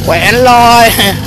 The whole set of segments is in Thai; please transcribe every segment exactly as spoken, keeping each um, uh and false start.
แหวนลอย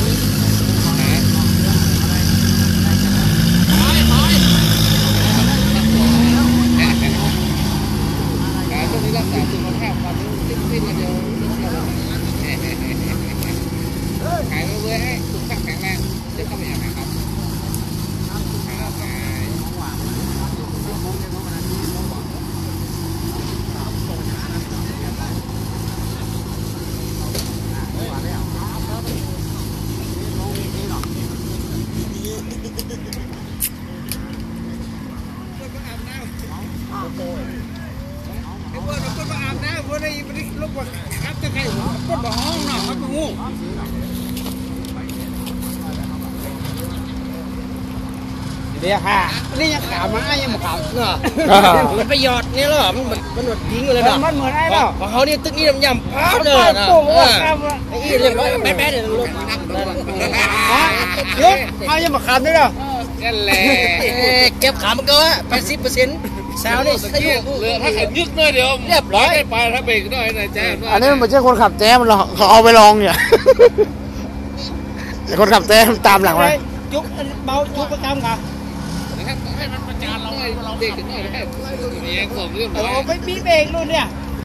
เดี๋ยวค่ะนี่ยังขาวมายังมาขาวเนาะมันไปหยอดนี่หรอมันมันหนวดทิ้งเลยเนาะมันเหมือนไอ้เนาะพอเขานี่ตึกนี่ยำพ้าเลยนะไอ้อีเรียบร้อยแป๊ะๆเนี่ยลงยกเอายังมาขาวด้วยเนาะนั่นแหละเก็บขามันก็ว่าแปดสิบเปอร์เซ็นต์สาวนี่ถ้าอยู่เหลือถ้าขับยึกหน่อยเดียวเรียบร้อยไปถ้าเบรกหน่อยนะแจ๊อันนี้มันไม่ใช่คนขับแจ๊มันเขาเอาไปลองเนี่ยคนขับแจ๊ตามหลังมายุกเบายุกประจำค่ะให้มันประจานเราเราเบรกถึงหน่อยได้เนี่ยกล่องเรื่องเราไม่มีเบรกluônเนี่ย